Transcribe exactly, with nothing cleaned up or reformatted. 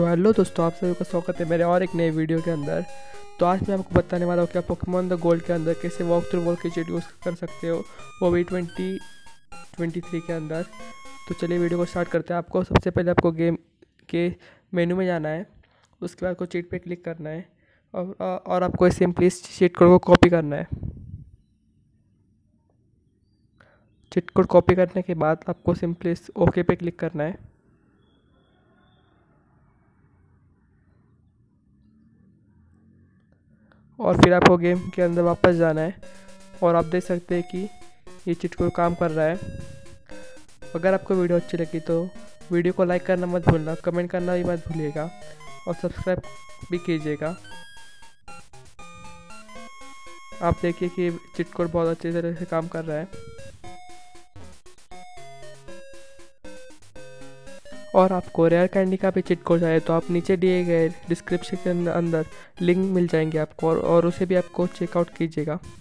तो हेलो दोस्तों, आप सभी का स्वागत है मेरे और एक नए वीडियो के अंदर। तो आज मैं आपको बताने वाला हूँ कि आप पोकेमॉन द गोल्ड के अंदर कैसे वॉक थ्रू वॉल की चीट यूज़ कर सकते हो, वो भी ट्वेंटी ट्वेंटी थ्री के अंदर। तो चलिए वीडियो को स्टार्ट करते हैं। आपको सबसे पहले आपको गेम के मेनू में जाना है, उसके बाद आपको चीट पे क्लिक करना है और और आपको सिंपली चीट कोड को कॉपी करना है। चीट कोड कॉपी करने के बाद आपको सिंपली ओके पे क्लिक करना है। और फिर आपको गेम के अंदर वापस जाना है और आप देख सकते हैं कि ये चीट कोड काम कर रहा है। अगर आपको वीडियो अच्छी लगी तो वीडियो को लाइक करना मत भूलना, कमेंट करना भी मत भूलिएगा और सब्सक्राइब भी कीजिएगा। आप देखिए कि चीट कोड बहुत अच्छी तरह से काम कर रहा है। और आपको रेयर कैंडी का भी चीट कोड चाहिए तो आप नीचे दिए गए डिस्क्रिप्शन के अंदर लिंक मिल जाएंगे आपको और, और उसे भी आपको चेकआउट कीजिएगा।